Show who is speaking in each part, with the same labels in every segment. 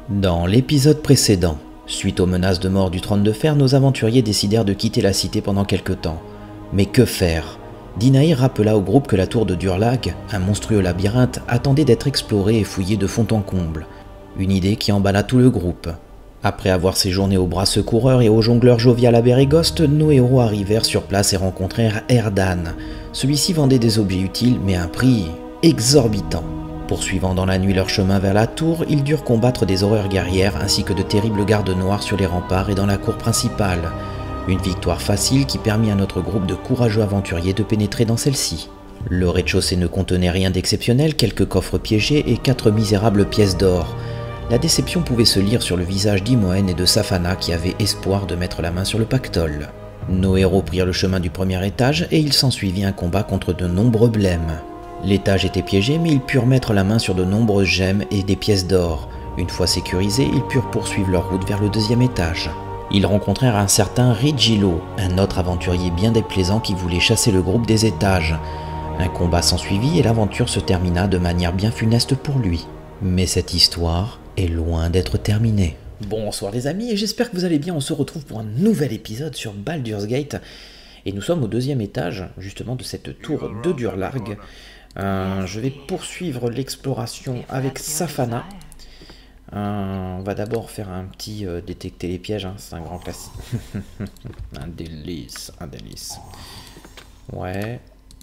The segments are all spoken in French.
Speaker 1: Dans l'épisode précédent, suite aux menaces de mort du Trône de Fer, nos aventuriers décidèrent de quitter la cité pendant quelque temps. Mais que faire? Dinaïr rappela au groupe que la tour de Durlag, un monstrueux labyrinthe, attendait d'être explorée et fouillée de fond en comble. Une idée qui emballa tout le groupe. Après avoir séjourné au bras secoureur et au jongleur jovial à Bérégost, nos héros arrivèrent sur place et rencontrèrent Erdan. Celui-ci vendait des objets utiles, mais à un prix exorbitant. Poursuivant dans la nuit leur chemin vers la tour, ils durent combattre des horreurs guerrières ainsi que de terribles gardes noirs sur les remparts et dans la cour principale. Une victoire facile qui permit à notre groupe de courageux aventuriers de pénétrer dans celle-ci. Le rez-de-chaussée ne contenait rien d'exceptionnel, quelques coffres piégés et 4 misérables pièces d'or. La déception pouvait se lire sur le visage d'Imoen et de Safana qui avaient espoir de mettre la main sur le pactole. Nos héros prirent le chemin du premier étage et il s'ensuivit un combat contre de nombreux blêmes. L'étage était piégé, mais ils purent mettre la main sur de nombreuses gemmes et des pièces d'or. Une fois sécurisés, ils purent poursuivre leur route vers le deuxième étage. Ils rencontrèrent un certain Rigilo, un autre aventurier bien déplaisant qui voulait chasser le groupe des étages. Un combat s'ensuivit et l'aventure se termina de manière bien funeste pour lui. Mais cette histoire est loin d'être terminée. Bonsoir les amis, et j'espère que vous allez bien. On se retrouve pour un nouvel épisode sur Baldur's Gate. Et nous sommes au deuxième étage, justement, de cette tour de Durlag. Je vais poursuivre l'exploration avec Safana. On va d'abord faire un petit détecter les pièges, hein, c'est un grand classique. Un délice, un délice. Ouais.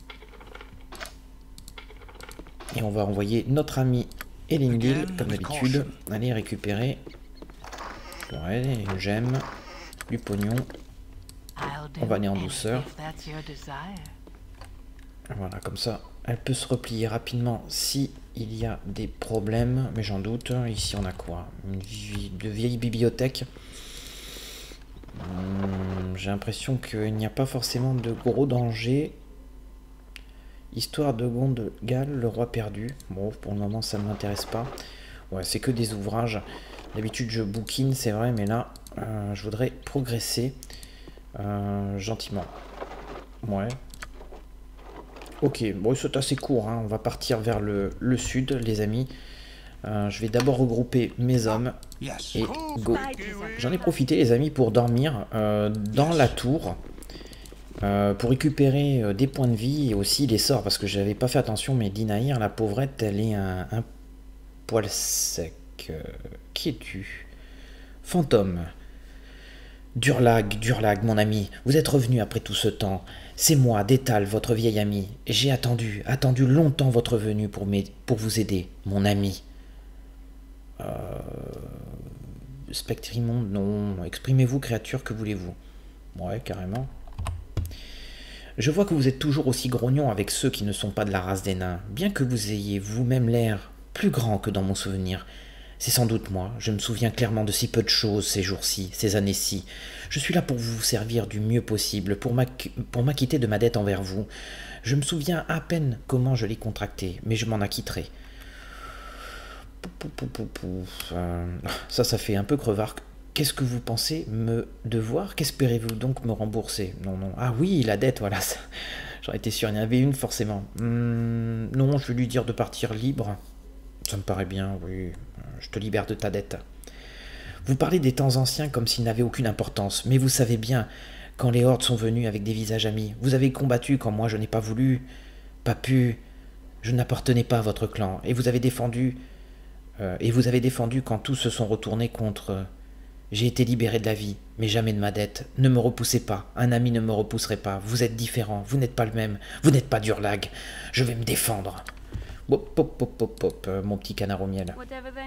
Speaker 1: Et on va envoyer notre ami Elendil, comme d'habitude. Allez récupérer. Ouais, une gemme, du pognon. On va aller en douceur. Voilà, comme ça, elle peut se replier rapidement si il y a des problèmes, mais j'en doute. Ici, on a quoi? Une vieille bibliothèque. J'ai l'impression qu'il n'y a pas forcément de gros dangers. Histoire de Gondgal, le roi perdu. Bon, pour le moment, ça ne m'intéresse pas. Ouais, c'est que des ouvrages. D'habitude, je bouquine, c'est vrai, mais là, je voudrais progresser gentiment. Ouais. Ok, bon, c'est assez court, hein. On va partir vers le sud, les amis. Je vais d'abord regrouper mes hommes et go. J'en ai profité, les amis, pour dormir dans la tour, pour récupérer des points de vie et aussi les sorts, parce que j'avais pas fait attention, mais Dinaïr, la pauvrette, elle est un poil sec. Qui es-tu? Fantôme. Durlag, mon ami, vous êtes revenu après tout ce temps. C'est moi, Détal, votre vieil ami. J'ai attendu longtemps votre venue pour vous aider, mon ami. Spectrimonde, non. Exprimez-vous, créature, que voulez-vous? Ouais, carrément. Je vois que vous êtes toujours aussi grognon avec ceux qui ne sont pas de la race des nains, bien que vous ayez vous-même l'air plus grand que dans mon souvenir. C'est sans doute moi, je me souviens clairement de si peu de choses ces jours-ci, ces années-ci. Je suis là pour vous servir du mieux possible, pour m'acquitter de ma dette envers vous. Je me souviens à peine comment je l'ai contractée, mais je m'en acquitterai. Ça fait un peu crevard. Qu'est-ce que vous pensez me devoir? Qu'espérez-vous donc me rembourser? Non. Ah oui, la dette, voilà. J'en étais sûr, il y en avait une forcément. Non, je vais lui dire de partir libre. Ça me paraît bien, oui. Je te libère de ta dette. Vous parlez des temps anciens comme s'ils n'avaient aucune importance, mais vous savez bien, quand les hordes sont venues avec des visages amis, vous avez combattu quand moi je n'ai pas voulu, pas pu, je n'appartenais pas à votre clan, et vous avez défendu quand tous se sont retournés contre... J'ai été libéré de la vie, mais jamais de ma dette. Ne me repoussez pas, un ami ne me repousserait pas, vous êtes différent, vous n'êtes pas le même, vous n'êtes pas Durlag, je vais me défendre. Hop, mon petit canard au miel.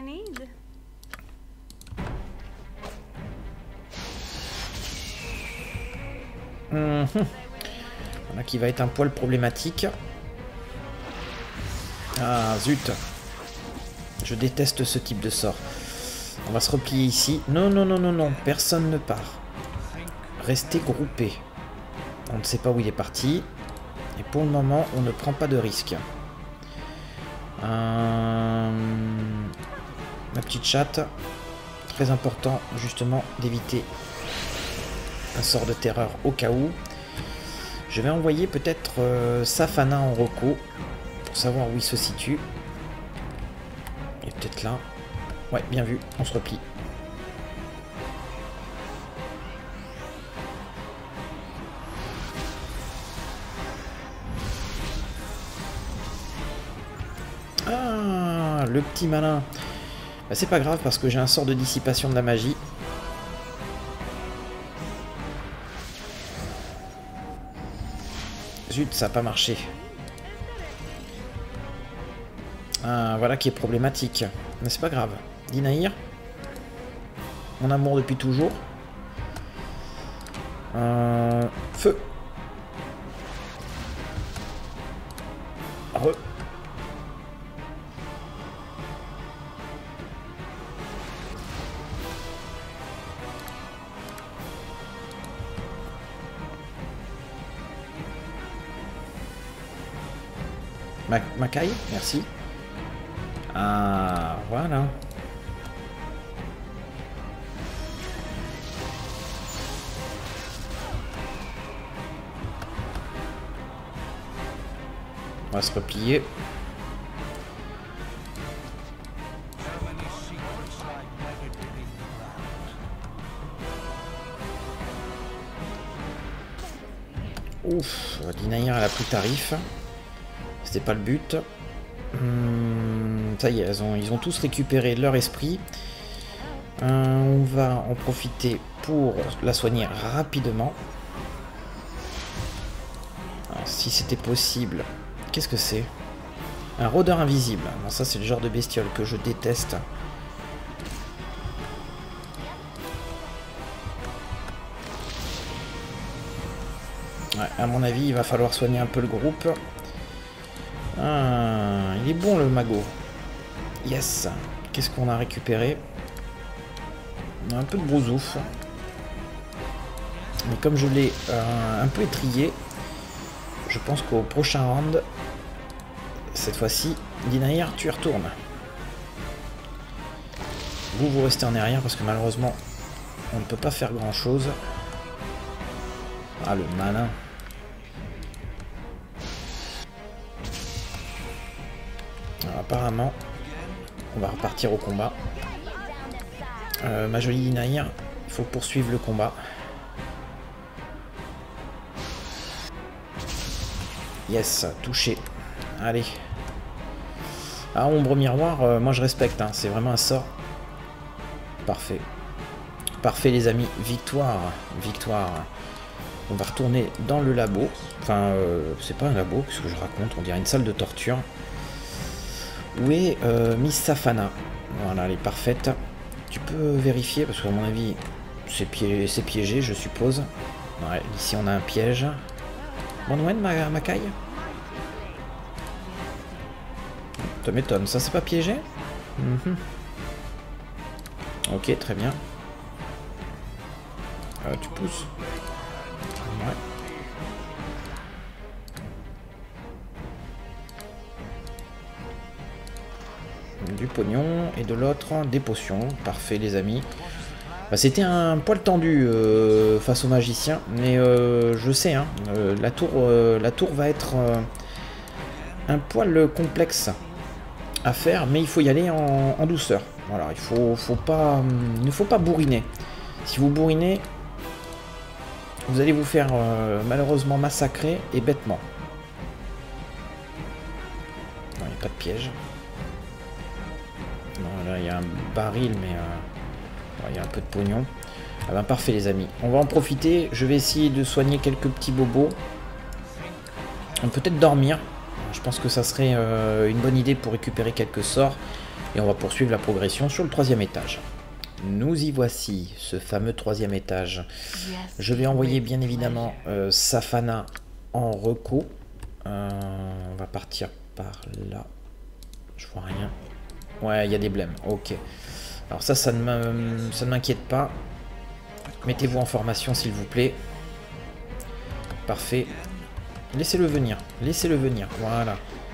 Speaker 1: Voilà qui va être un poil problématique. Ah zut. Je déteste ce type de sort. On va se replier ici. Non, personne ne part. Restez groupés. On ne sait pas où il est parti. Et pour le moment, on ne prend pas de risque. Ma petite chatte. Très important, justement, d'éviter un sort de terreur au cas où. Je vais envoyer peut-être Safana en reco pour savoir où il se situe. Il est peut-être là. Ouais, bien vu, on se replie. Ah, le petit malin. Bah, c'est pas grave parce que j'ai un sort de dissipation de la magie. Zut, ça n'a pas marché. Ah, voilà qui est problématique. Mais c'est pas grave. Dinaïr. Mon amour depuis toujours. Feu. Re. Makai, merci. Ah, voilà. On va se replier. Ouf, Dinaïr elle a pris tarif. C'était pas le but. Ça y est, ils ont tous récupéré leur esprit. On va en profiter pour la soigner rapidement. Alors, si c'était possible. Qu'est-ce que c'est? Un rôdeur invisible. Non, ça c'est le genre de bestiole que je déteste. Ouais, à mon avis, il va falloir soigner un peu le groupe. Ah, il est bon le magot. Yes. Qu'est-ce qu'on a récupéré? On a un peu de brousouf. Mais comme je l'ai un peu étrillé, je pense qu'au prochain round, cette fois-ci, Dinaïr, tu y retournes. Vous restez en arrière parce que malheureusement, on ne peut pas faire grand-chose. Ah, le malin. Alors, apparemment, on va repartir au combat. Ma jolie Dinaïr, il faut poursuivre le combat. Yes, touché. Allez. Ah, ombre miroir, moi je respecte, hein. C'est vraiment un sort. Parfait. Parfait les amis, victoire. Victoire. On va retourner dans le labo. Enfin, c'est pas un labo, qu'est-ce que je raconte? On dirait une salle de torture. Où est Miss Safana? Voilà, elle est parfaite. Tu peux vérifier, parce qu'à mon avis, c'est piégé, je suppose. Ouais, ici on a un piège. Bonwen, Makai? Ça m'étonne, ça c'est pas piégé? Ok, très bien. Tu pousses. Ouais. Du pognon et de l'autre des potions. Parfait les amis. Bah, c'était un poil tendu face au magicien, mais je sais, hein, la tour va être un poil complexe à faire, mais il faut y aller en douceur. Voilà, il ne faut pas bourriner. Si vous bourrinez, vous allez vous faire malheureusement massacrer et bêtement. Non, il n'y a pas de piège. Non, là il y a un baril, mais il y a un peu de pognon. Ah ben parfait les amis. On va en profiter. Je vais essayer de soigner quelques petits bobos. Peut-être dormir. Je pense que ça serait une bonne idée pour récupérer quelques sorts. Et on va poursuivre la progression sur le 3e étage. Nous y voici, ce fameux 3e étage. Je vais envoyer bien évidemment Safana en reco. On va partir par là. Je vois rien. Ouais, il y a des blêmes. Ok. Alors ça ne m'inquiète pas. Mettez-vous en formation s'il vous plaît. Parfait. Laissez-le venir. Laissez-le venir. Voilà.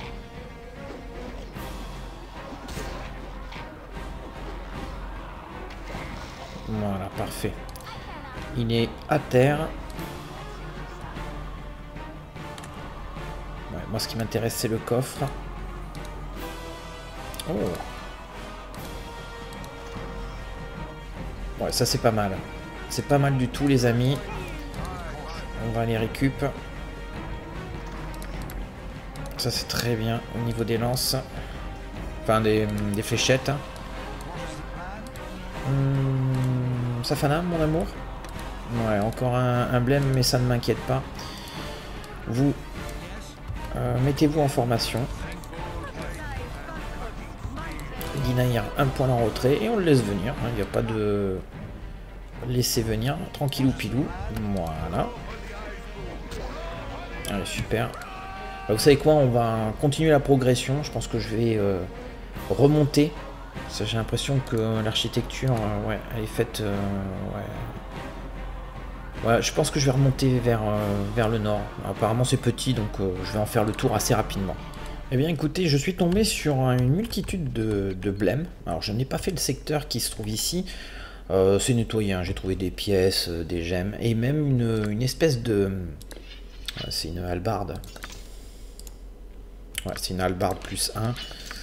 Speaker 1: Voilà, parfait. Il est à terre. Ouais, moi ce qui m'intéresse c'est le coffre. Oh. Ouais, ça c'est pas mal. C'est pas mal du tout les amis. On va les récup. Ça c'est très bien au niveau des lances. Enfin des fléchettes. Safana, mon amour. Ouais, encore un blême, mais ça ne m'inquiète pas. Vous mettez-vous en formation. Dinaïr, un point en retrait et on le laisse venir. Il n'y a pas de laisser venir. Tranquillou pilou. Voilà. Allez, super. Bah, vous savez quoi, on va continuer la progression. Je pense que je vais remonter. J'ai l'impression que l'architecture, ouais, elle est faite. Ouais, je pense que je vais remonter vers le nord. Apparemment c'est petit, donc je vais en faire le tour assez rapidement. Eh bien écoutez, je suis tombé sur une multitude de blêmes. Alors je n'ai pas fait le secteur qui se trouve ici. C'est nettoyé, hein. J'ai trouvé des pièces, des gemmes, et même une espèce de... c'est une hallebarde. Ouais, c'est une hallebarde plus 1.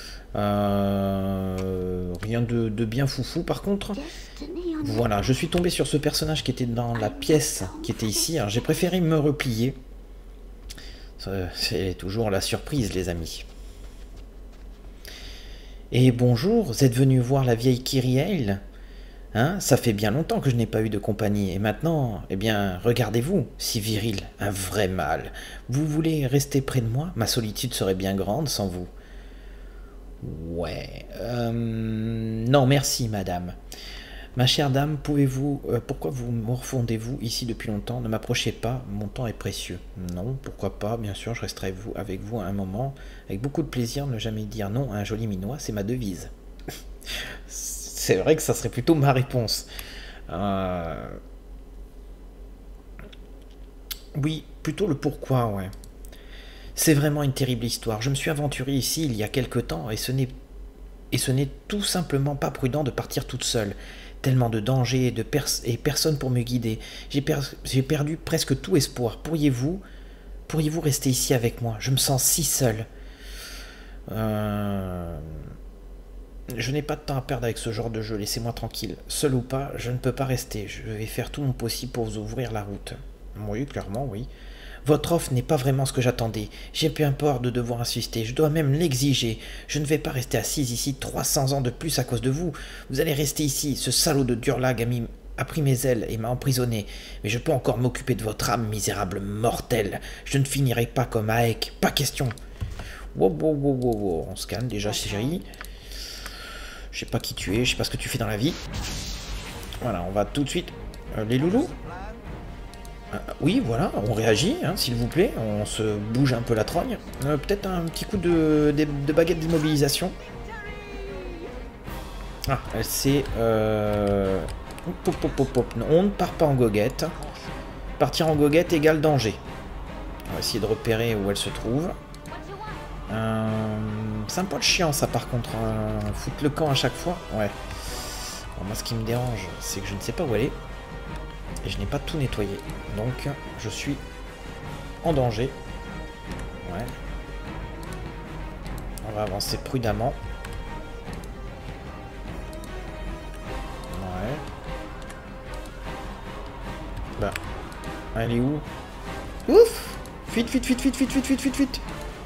Speaker 1: Rien de bien foufou par contre. Voilà, je suis tombé sur ce personnage qui était dans la pièce qui était ici. Alors j'ai préféré me replier. C'est toujours la surprise les amis. Et bonjour, vous êtes venu voir la vieille Kyriel? Hein, ça fait bien longtemps que je n'ai pas eu de compagnie. Et maintenant, eh bien, regardez-vous, si viril, un vrai mâle. Vous voulez rester près de moi? Ma solitude serait bien grande sans vous. Ouais. Non, merci, madame. Ma chère dame, pouvez-vous... pourquoi vous morfondez-vous ici depuis longtemps? Ne m'approchez pas, mon temps est précieux. Non, pourquoi pas, bien sûr, je resterai avec vous un moment. Avec beaucoup de plaisir, ne jamais dire non à un joli minois, c'est ma devise. C'est vrai que ça serait plutôt ma réponse. Oui, plutôt le pourquoi, ouais. C'est vraiment une terrible histoire. Je me suis aventuré ici il y a quelque temps et ce n'est tout simplement pas prudent de partir toute seule. Tellement de dangers et personne pour me guider. J'ai perdu presque tout espoir. Pourriez-vous rester ici avec moi? Je me sens si seule. Je n'ai pas de temps à perdre avec ce genre de jeu. Laissez-moi tranquille. Seul ou pas, je ne peux pas rester. Je vais faire tout mon possible pour vous ouvrir la route. Oui, clairement, oui. Votre offre n'est pas vraiment ce que j'attendais. J'ai bien peur de devoir insister. Je dois même l'exiger. Je ne vais pas rester assise ici 300 ans de plus à cause de vous. Vous allez rester ici. Ce salaud de Durlag a pris mes ailes et m'a emprisonné. Mais je peux encore m'occuper de votre âme, misérable mortel. Je ne finirai pas comme Aek. Pas question. Wow. On se calme déjà, chérie. Je sais pas qui tu es. Je sais pas ce que tu fais dans la vie. Voilà, on va tout de suite... les loulous. Oui, voilà, on réagit, hein, s'il vous plaît, on se bouge un peu la trogne. Peut-être un petit coup de baguette d'immobilisation. Ah, c'est... On ne part pas en goguette. Partir en goguette égale danger. On va essayer de repérer où elle se trouve. C'est un peu chiant ça par contre, foutre le camp à chaque fois. Ouais. Alors, moi ce qui me dérange, c'est que je ne sais pas où elle est. Et je n'ai pas tout nettoyé. Donc, je suis en danger. Ouais. On va avancer prudemment. Ouais. Bah. Elle est où? Ouf! Fuite.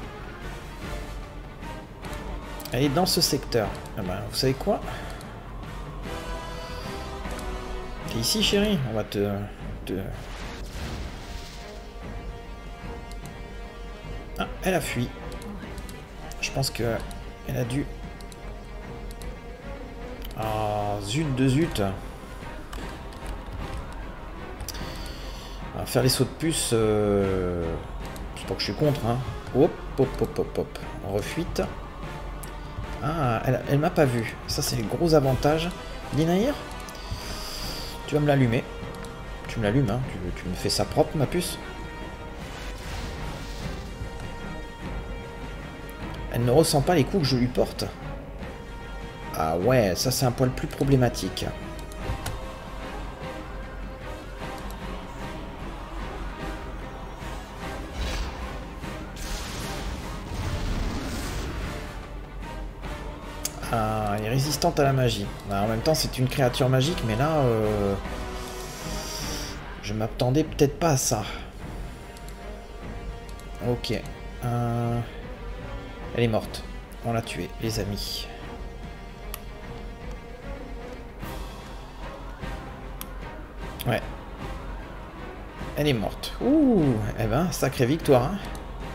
Speaker 1: Elle est dans ce secteur. Ah bah, vous savez quoi? T'es ici, chérie? On va te... Ah, elle a fui. Je pense que elle a dû... Ah, zut de zut. On va faire les sauts de puce. C'est pas que je suis contre, hein. Hop. On refuite. Ah, elle m'a pas vu. Ça, c'est le gros avantage. Dinaïr, tu vas me l'allumer. Tu me l'allumes, hein. Tu me fais ça propre, ma puce. Elle ne ressent pas les coups que je lui porte. Ah ouais, ça c'est un poil plus problématique. Ah, elle est résistante à la magie. Bah, en même temps, c'est une créature magique, mais là... je m'attendais peut-être pas à ça. Ok. Elle est morte. On l'a tuée, les amis. Ouais. Elle est morte. Ouh, eh ben, sacrée victoire. Hein.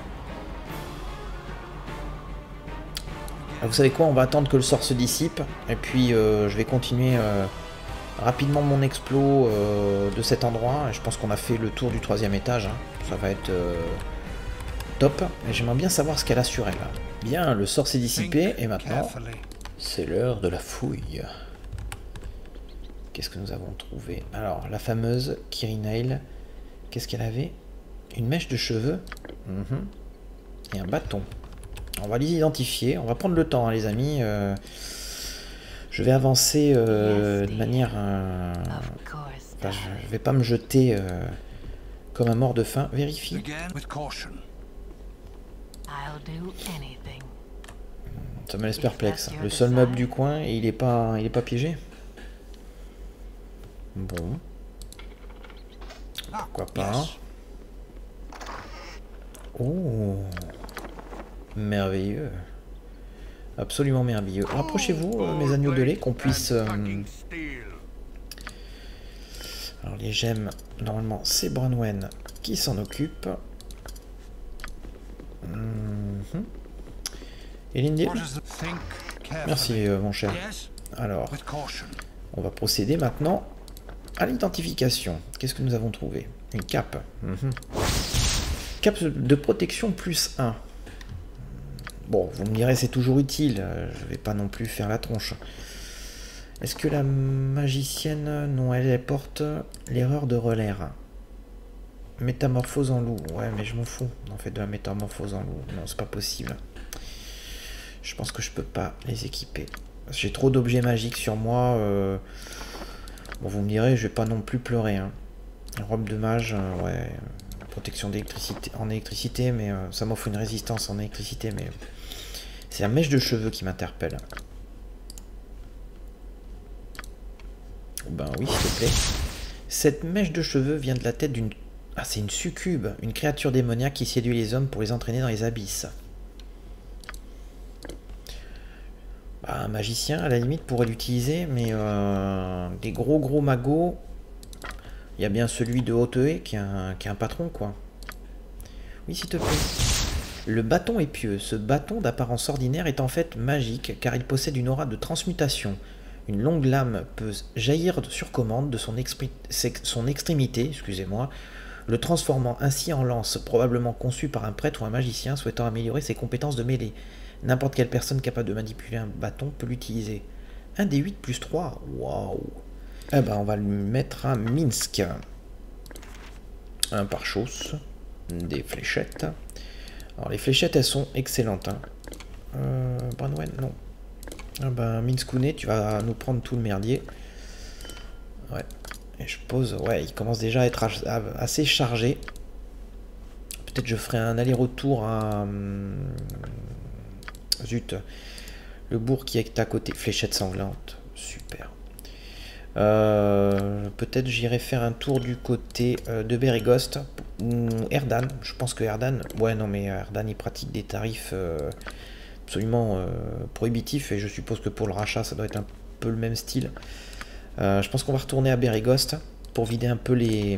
Speaker 1: Vous savez quoi, on va attendre que le sort se dissipe. Et puis, je vais continuer rapidement mon explo de cet endroit. Et je pense qu'on a fait le tour du 3e étage. Hein. Ça va être top. Et j'aimerais bien savoir ce qu'elle a sur elle. Là. Bien, le sort s'est dissipé. Et maintenant, c'est l'heure de la fouille. Qu'est-ce que nous avons trouvé? Alors, la fameuse Kirinail. Qu'est-ce qu'elle avait? Une mèche de cheveux. Et un bâton. On va les identifier. On va prendre le temps, hein, les amis. Je vais avancer de manière... Enfin, je vais pas me jeter comme un mort de faim. Vérifie. Ça me laisse perplexe. Le seul meuble du coin, et il est pas piégé. Bon. Pourquoi pas. Oh. Merveilleux. Absolument merveilleux. Rapprochez-vous, mes agneaux de lait, qu'on puisse... Alors, les gemmes, normalement, c'est Bronwen qui s'en occupe. Et Lindale. Merci, mon cher. Alors, on va procéder maintenant à l'identification. Qu'est-ce que nous avons trouvé? Une cape. Cape de protection plus 1. Bon, vous me direz, c'est toujours utile. Je vais pas non plus faire la tronche. Est-ce que la magicienne... Non, elle porte l'erreur de relire. Métamorphose en loup. Ouais, mais je m'en fous, en fait, de la métamorphose en loup. Non, c'est pas possible. Je pense que je peux pas les équiper. J'ai trop d'objets magiques sur moi. Bon, vous me direz, je vais pas non plus pleurer. Hein. Robe de mage, ouais. Protection d'électricité en électricité, mais ça m'offre une résistance en électricité, mais... C'est la mèche de cheveux qui m'interpelle. Ben oui, s'il te plaît. Cette mèche de cheveux vient de la tête d'une... Ah, c'est une succube, une créature démoniaque qui séduit les hommes pour les entraîner dans les abysses. Bah, un magicien, à la limite, pourrait l'utiliser, mais des gros magots... Il y a bien celui de Hauteuil qui est un patron, quoi. Oui, s'il te plaît. Le bâton est pieux. Ce bâton d'apparence ordinaire est en fait magique, car il possède une aura de transmutation. Une longue lame peut jaillir sur commande de son extrémité, excusez-moi, le transformant ainsi en lance, probablement conçue par un prêtre ou un magicien souhaitant améliorer ses compétences de mêlée. N'importe quelle personne capable de manipuler un bâton peut l'utiliser. 1 des 8 plus 3. Waouh! Eh ben, on va lui mettre un Minsk. Un pare-chausse. Des fléchettes. Alors, les fléchettes, elles sont excellentes. Hein. Bronwen, non. Ah ben, Minskounet, tu vas nous prendre tout le merdier. Ouais. Et je pose... Ouais, il commence déjà à être assez chargé. Peut-être je ferai un aller-retour à... Zut. Le bourg qui est à côté. Fléchette sanglante. Super. Peut-être j'irai faire un tour du côté de Beregost ou Erdan. Je pense que Erdan... Ouais, non, mais Erdan, il pratique des tarifs absolument prohibitifs. Et je suppose que pour le rachat, ça doit être un peu le même style. Je pense qu'on va retourner à Beregost pour vider un peu les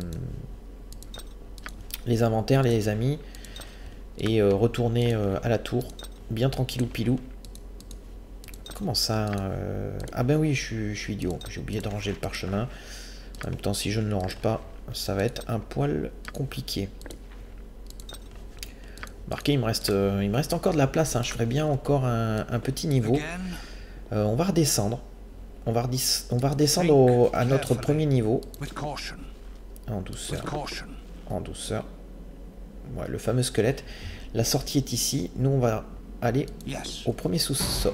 Speaker 1: inventaires, les amis. Et retourner à la tour. Bien tranquillou pilou. Comment ça Ah ben oui, je suis idiot. J'ai oublié de ranger le parchemin. En même temps, si je ne le range pas, ça va être un poil compliqué. Marqué, il me reste encore de la place. Hein. Je ferais bien encore un petit niveau. On va redescendre. On va redescendre à notre premier niveau. En douceur. En douceur. Ouais, le fameux squelette. La sortie est ici. Nous, on va aller au premier sous-sol.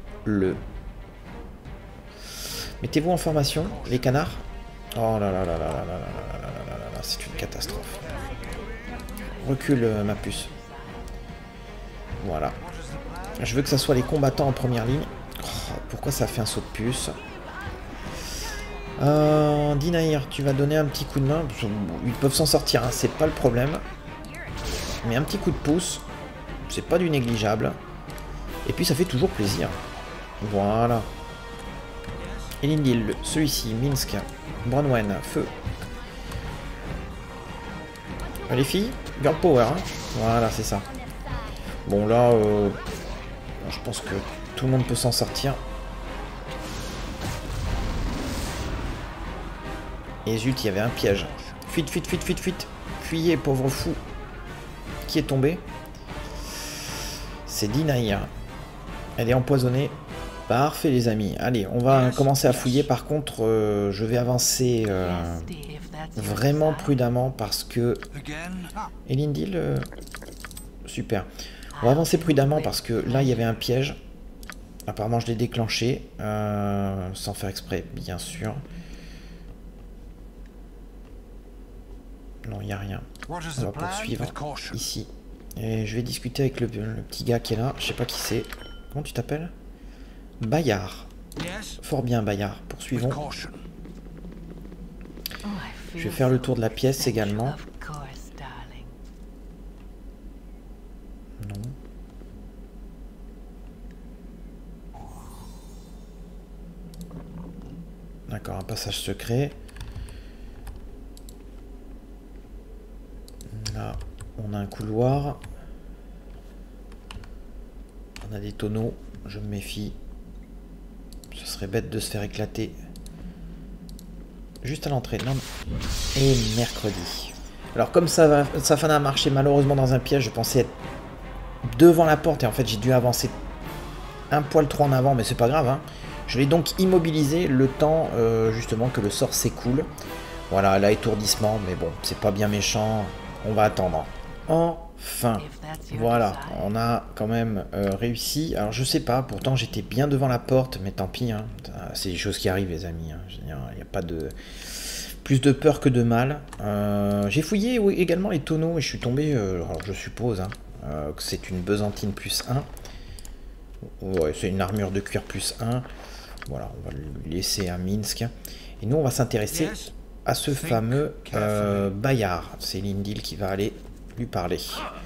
Speaker 1: Mettez-vous en formation, les canards. Oh là là là là là là là là là là, c'est une catastrophe. Recule, ma puce. Voilà. Je veux que ça soit les combattants en première ligne. Oh, pourquoi ça fait un saut de puce? Dinaïr, tu vas donner un petit coup de main. Ils peuvent s'en sortir, hein, c'est pas le problème. Mais un petit coup de pouce, c'est pas du négligeable. Et puis ça fait toujours plaisir. Voilà. Elendil, celui-ci, Minsk, Bronwen, feu. Les filles, girl power, hein. Voilà, c'est ça. Bon là, je pense que tout le monde peut s'en sortir. Et zut, il y avait un piège. Fuite, fuite, fuite, fuite, fuite. Fuyez, pauvre fou. Qui est tombé? C'est Dinaïr. Elle est empoisonnée. Parfait, les amis. Allez, on va commencer à fouiller. Par contre, je vais avancer vraiment prudemment parce que... Elendil, super. On va avancer prudemment parce que là, il y avait un piège. Apparemment, je l'ai déclenché. Sans faire exprès, bien sûr. Non, il n'y a rien. On va poursuivre ici. Et je vais discuter avec le petit gars qui est là. Je sais pas qui c'est. Comment tu t'appelles? Bayard. Fort bien, Bayard. Poursuivons. Je vais faire le tour de la pièce également. Non. D'accord, un passage secret. Là, on a un couloir. On a des tonneaux. Je me méfie. Ce serait bête de se faire éclater. Juste à l'entrée. Non. Et mercredi. Alors comme ça a marché malheureusement dans un piège, je pensais être devant la porte et en fait j'ai dû avancer un poil trop en avant, mais c'est pas grave, hein. Je l'ai donc immobilisé le temps justement que le sort s'écoule. Voilà, là étourdissement, mais bon, c'est pas bien méchant. On va attendre. Enfin, voilà, on a quand même réussi. Alors je sais pas, pourtant j'étais bien devant la porte, mais tant pis, hein. C'est des choses qui arrivent les amis, hein. Il n'y a pas de... Plus de peur que de mal. J'ai fouillé également les tonneaux et je suis tombé, alors je suppose hein, que c'est une besantine plus 1. Ouais, c'est une armure de cuir plus 1. Voilà, on va le laisser à Minsk. Et nous on va s'intéresser à ce fameux Bayard. C'est Elendil qui va aller lui parler.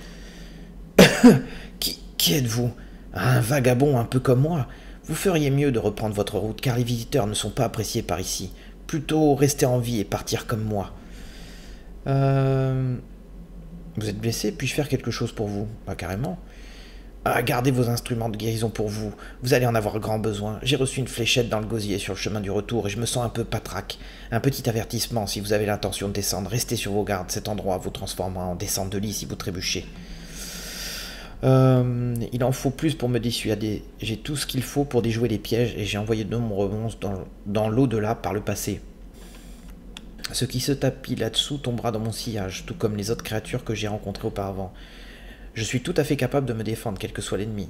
Speaker 1: Qui êtes-vous? Un vagabond un peu comme moi? Vous feriez mieux de reprendre votre route, car les visiteurs ne sont pas appréciés par ici. Plutôt rester en vie et partir comme moi. Vous êtes blessé? Puis-je faire quelque chose pour vous? Pas carrément. Ah, gardez vos instruments de guérison pour vous. Vous allez en avoir grand besoin. J'ai reçu une fléchette dans le gosier sur le chemin du retour et je me sens un peu patraque. Un petit avertissement, si vous avez l'intention de descendre, restez sur vos gardes. Cet endroit vous transformera en descente de lit si vous trébuchez. Il en faut plus pour me dissuader. J'ai tout ce qu'il faut pour déjouer les pièges et j'ai envoyé de nombreux monstres dans l'au-delà par le passé. Ce qui se tapit là-dessous tombera dans mon sillage, tout comme les autres créatures que j'ai rencontrées auparavant. Je suis tout à fait capable de me défendre, quel que soit l'ennemi.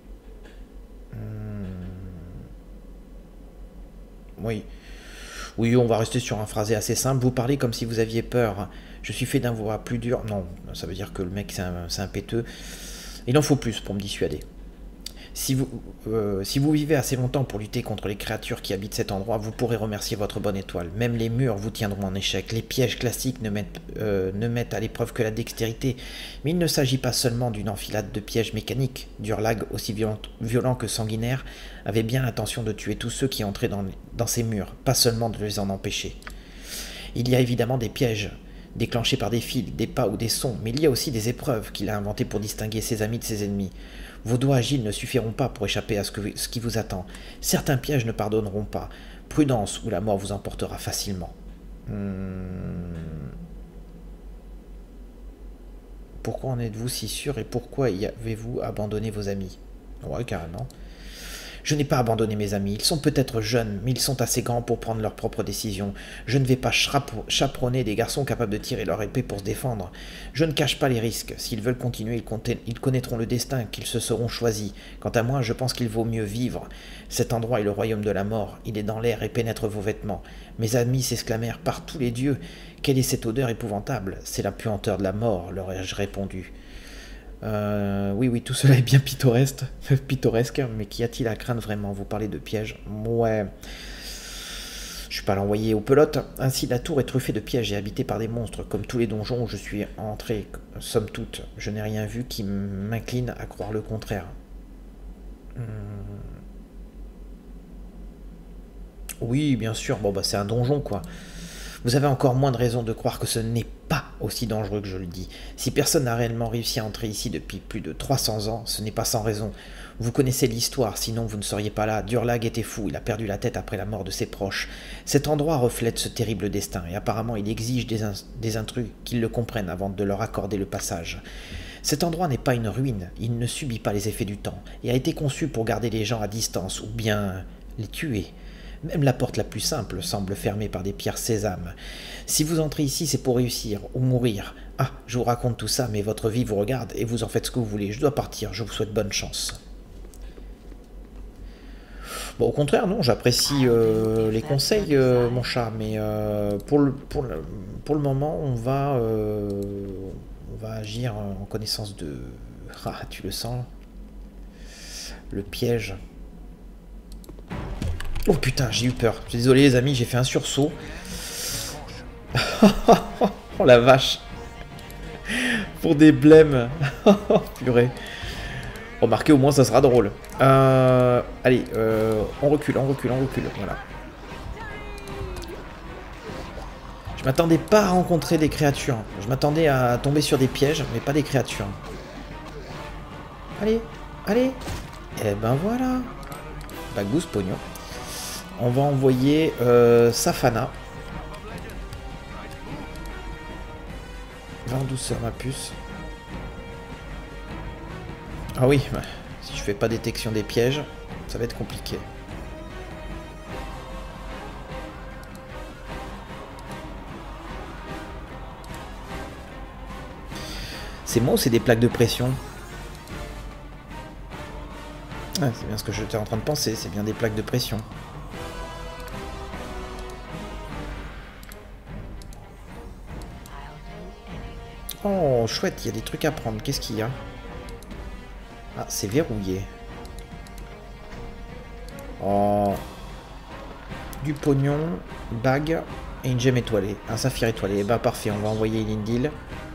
Speaker 1: Oui. Oui, on va rester sur un phrasé assez simple. Vous parlez comme si vous aviez peur. Je suis fait d'un voix plus dur. Non, ça veut dire que le mec, c'est un péteux. Il en faut plus pour me dissuader. Si vous vivez assez longtemps pour lutter contre les créatures qui habitent cet endroit, vous pourrez remercier votre bonne étoile. Même les murs vous tiendront en échec. Les pièges classiques ne mettent à l'épreuve que la dextérité. Mais il ne s'agit pas seulement d'une enfilade de pièges mécaniques. Durlag, aussi violent que sanguinaire, avait bien l'intention de tuer tous ceux qui entraient dans ces murs, pas seulement de les en empêcher. Il y a évidemment des pièges, déclenchés par des fils, des pas ou des sons, mais il y a aussi des épreuves qu'il a inventées pour distinguer ses amis de ses ennemis. Vos doigts agiles ne suffiront pas pour échapper à ce qui vous attend. Certains pièges ne pardonneront pas. Prudence ou la mort vous emportera facilement. Pourquoi en êtes-vous si sûr et pourquoi y avez-vous abandonné vos amis? Ouais, carrément. Je n'ai pas abandonné mes amis. Ils sont peut-être jeunes, mais ils sont assez grands pour prendre leurs propres décisions. Je ne vais pas chaperonner des garçons capables de tirer leur épée pour se défendre. Je ne cache pas les risques. S'ils veulent continuer, ils connaîtront le destin qu'ils se seront choisis. Quant à moi, je pense qu'il vaut mieux vivre. Cet endroit est le royaume de la mort. Il est dans l'air et pénètre vos vêtements. Mes amis s'exclamèrent par tous les dieux. Quelle est cette odeur épouvantable? C'est la puanteur de la mort, leur ai-je répondu. Oui, oui, tout cela est bien pittoresque, mais qu'y a-t-il à craindre vraiment? Vous parlez de pièges? Ouais. Je suis pas l'envoyer aux pelotes. Ainsi, la tour est truffée de pièges et habitée par des monstres, comme tous les donjons où je suis entré. Somme toute, je n'ai rien vu qui m'incline à croire le contraire. Oui, bien sûr, bon bah c'est un donjon quoi. Vous avez encore moins de raisons de croire que ce n'est pas aussi dangereux que je le dis. Si personne n'a réellement réussi à entrer ici depuis plus de 300 ans, ce n'est pas sans raison. Vous connaissez l'histoire, sinon vous ne seriez pas là. Durlag était fou, il a perdu la tête après la mort de ses proches. Cet endroit reflète ce terrible destin, et apparemment il exige des intrus qu'ils le comprennent avant de leur accorder le passage. Cet endroit n'est pas une ruine, il ne subit pas les effets du temps, et a été conçu pour garder les gens à distance, ou bien les tuer. Même la porte la plus simple semble fermée par des pierres sésame. Si vous entrez ici, c'est pour réussir, ou mourir. Ah, je vous raconte tout ça, mais votre vie vous regarde, et vous en faites ce que vous voulez. Je dois partir, je vous souhaite bonne chance. Bon, au contraire, non, j'apprécie les conseils, mon chat, mais pour le moment, on va agir en connaissance de... Ah, tu le sens? Le piège. Oh putain, j'ai eu peur. Je suis désolé les amis, j'ai fait un sursaut. Oh la vache. Pour des blêmes. Purée. Remarquez, au moins ça sera drôle. Allez, on recule. Voilà. Je m'attendais pas à rencontrer des créatures. Je m'attendais à tomber sur des pièges, mais pas des créatures. Allez. Et ben voilà. Bagousse, pognon. On va envoyer Safana. Va en douceur ma puce. Ah oui, bah, si je fais pas détection des pièges, ça va être compliqué. C'est moi ou c'est des plaques de pression? Ah, c'est bien ce que j'étais en train de penser, c'est bien des plaques de pression. Oh, chouette, il y a des trucs à prendre. Qu'est-ce qu'il y a? Ah, c'est verrouillé. Oh. Du pognon, bague et une gemme étoilée. Un saphir étoilé. Bah parfait, on va envoyer Elendil.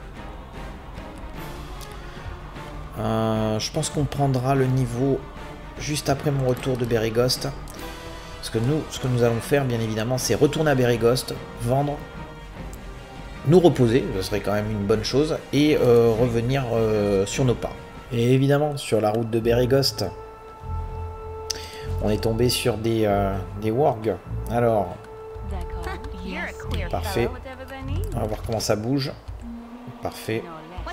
Speaker 1: Je pense qu'on prendra le niveau juste après mon retour de Beregost. Parce que nous, ce que nous allons faire, bien évidemment, c'est retourner à Beregost, vendre, nous reposer, ce serait quand même une bonne chose, et revenir sur nos pas. Et évidemment, sur la route de Beregost, on est tombé sur des wargs. Alors, parfait. On va voir comment ça bouge. Parfait.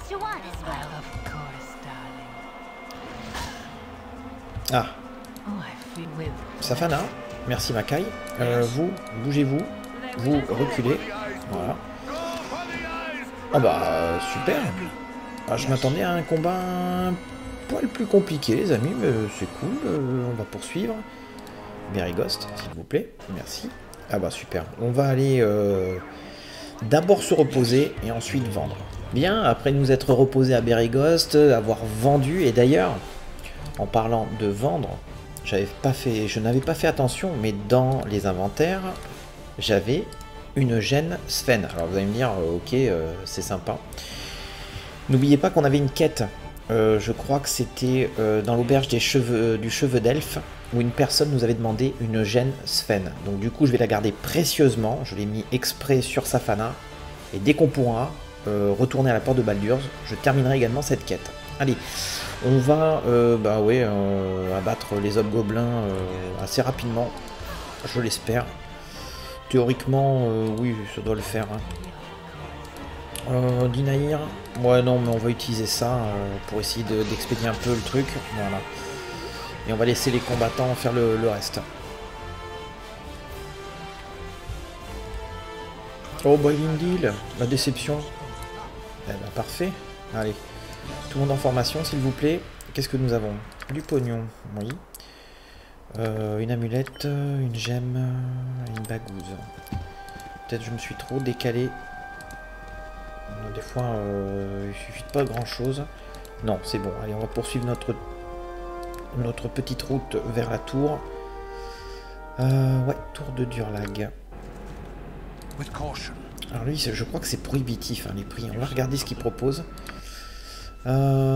Speaker 1: Ah. Safana, merci Makai. Vous, bougez-vous. Vous, reculez. Voilà. Ah bah, super. Ah, je m'attendais à un combat un poil plus compliqué, les amis, mais c'est cool. On va poursuivre. Beregost, s'il vous plaît. Merci. Ah bah, super. On va aller d'abord se reposer et ensuite vendre. Bien, après nous être reposés à Beregost, avoir vendu, et d'ailleurs, en parlant de vendre, je n'avais pas fait attention, mais dans les inventaires, j'avais une gêne Sven. Alors vous allez me dire, ok, c'est sympa. N'oubliez pas qu'on avait une quête, je crois que c'était dans l'auberge du cheveu d'elfe, où une personne nous avait demandé une gêne Sven. Donc du coup, je vais la garder précieusement, je l'ai mis exprès sur Safana, et dès qu'on pourra retourner à la porte de Baldur's, je terminerai également cette quête. Allez, on va abattre les hobgoblins assez rapidement, je l'espère. Théoriquement, oui, ça doit le faire. Hein. Dinaïr, ouais, non, mais on va utiliser ça pour essayer d'expédier un peu le truc. Voilà. Et on va laisser les combattants faire le reste. Oh, bah, Elendil, la déception. Eh ben, parfait. Allez. Tout le monde en formation, s'il vous plaît. Qu'est-ce que nous avons? Du pognon, oui. Une amulette, une gemme, une bagouze. Peut-être je me suis trop décalé. Des fois, il suffit de pas grand-chose. Non, c'est bon. Allez, on va poursuivre notre petite route vers la tour. Ouais, tour de Durlag. Alors lui, je crois que c'est prohibitif, hein, les prix. On va regarder ce qu'il propose. Je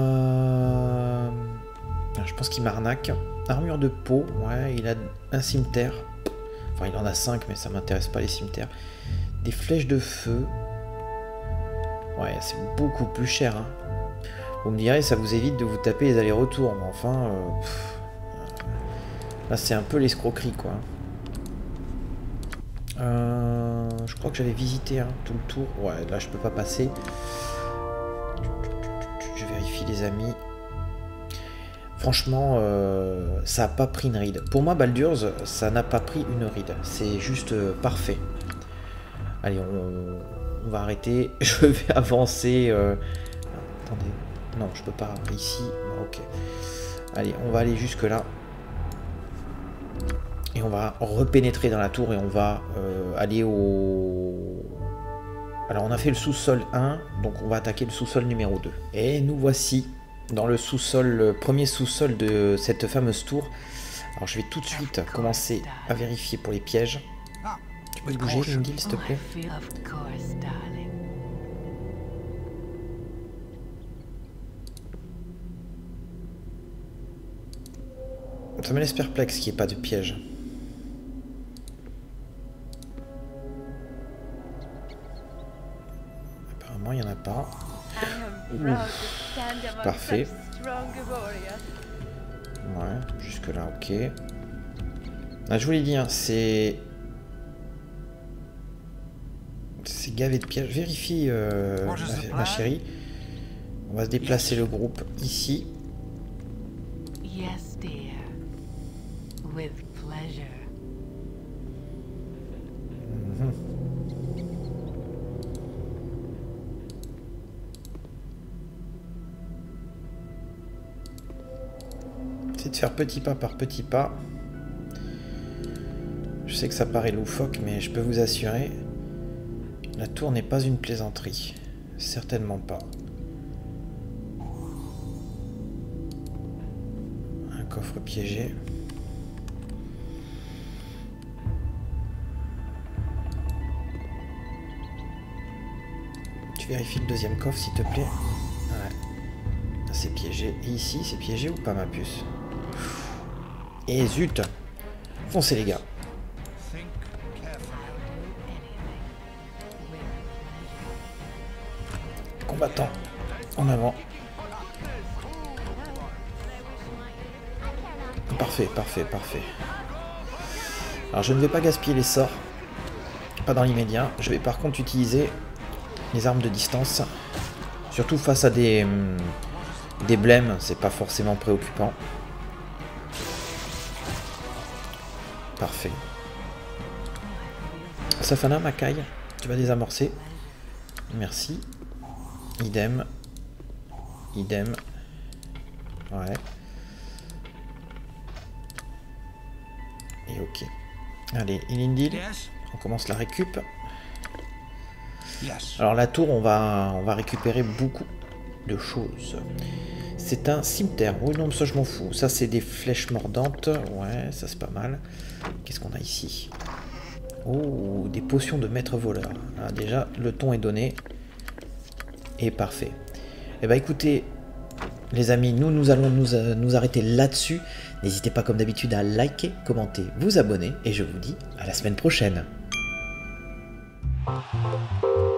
Speaker 1: pense qu'il m'arnaque. Armure de peau, ouais, il a un cimetière. Enfin, il en a 5, mais ça m'intéresse pas les cimetières. Des flèches de feu. Ouais, c'est beaucoup plus cher, hein. Vous me direz, ça vous évite de vous taper les allers-retours, mais enfin... là, c'est un peu l'escroquerie, quoi. Je crois que j'avais visité, hein, tout le tour. Ouais, là, je peux pas passer. Je vérifie, les amis. Franchement, ça n'a pas pris une ride. Pour moi, Baldur's, ça n'a pas pris une ride. C'est juste parfait. Allez, on va arrêter. Je vais avancer. Attendez. Non, je peux pas. Ici. Bon, ok. Allez, on va aller jusque là. Et on va repénétrer dans la tour et on va aller au... Alors, on a fait le sous-sol 1, donc on va attaquer le sous-sol numéro 2. Et nous voici dans le sous-sol, le premier sous-sol de cette fameuse tour. Alors, je vais tout de suite commencer à vérifier pour les pièges. Tu peux bouger, Lindil, s'il te plaît? Ça me laisse perplexe qu'il n'y ait pas de piège. Apparemment, il n'y en a pas. Ouf. Parfait. Ouais, jusque là, ok. Ah, je vous l'ai dit, hein, c'est gavé de pièges. Vérifie, ma chérie. On va se déplacer le groupe ici.
Speaker 2: Yes, dear. With pleasure.
Speaker 1: C'est de faire petit pas par petit pas. Je sais que ça paraît loufoque, mais je peux vous assurer, la tour n'est pas une plaisanterie. Certainement pas. Un coffre piégé. Tu vérifies le deuxième coffre, s'il te plaît. Ouais. C'est piégé. Et ici, c'est piégé ou pas, ma puce? Et zut! Foncez, les gars. Combattant. En avant. Parfait, parfait, parfait. Alors, je ne vais pas gaspiller les sorts. Pas dans l'immédiat. Je vais par contre utiliser les armes de distance. Surtout face à des blêmes, c'est pas forcément préoccupant. Parfait. Safana, Makai, tu vas désamorcer. Merci. Idem. Idem. Ouais. Et ok. Allez, Ilindil, on commence la récup. Alors la tour, on va récupérer beaucoup de choses. C'est un cimetière. Oui, non, ça je m'en fous. Ça, c'est des flèches mordantes. Ouais, ça c'est pas mal. Qu'est-ce qu'on a ici? Oh, des potions de maître voleur. Ah, déjà, le ton est donné. Et parfait. Eh ben écoutez, les amis, nous allons nous arrêter là-dessus. N'hésitez pas, comme d'habitude, à liker, commenter, vous abonner. Et je vous dis à la semaine prochaine.